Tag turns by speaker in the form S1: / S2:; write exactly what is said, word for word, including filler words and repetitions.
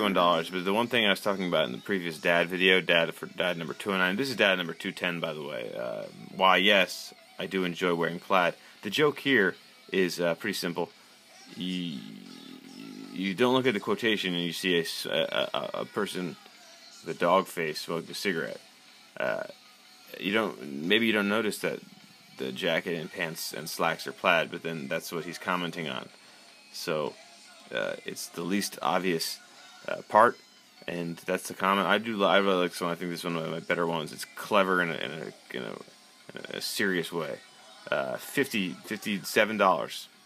S1: twenty-one dollars. But the one thing I was talking about in the previous dad video, dad for dad number two oh nine, this is dad number two ten, by the way. Uh, why, yes, I do enjoy wearing plaid. The joke here is uh, pretty simple. You, you don't look at the quotation and you see a, a, a person with a dog face smoking a cigarette. Uh, you don't, maybe you don't notice that the jacket and pants and slacks are plaid, but then that's what he's commenting on. So uh, it's the least obvious uh, part, and that's the comment. I do. I really like this one. I think this is one of my better ones. It's clever in a in a, in a, in a serious way. Uh, fifty fifty seven dollars.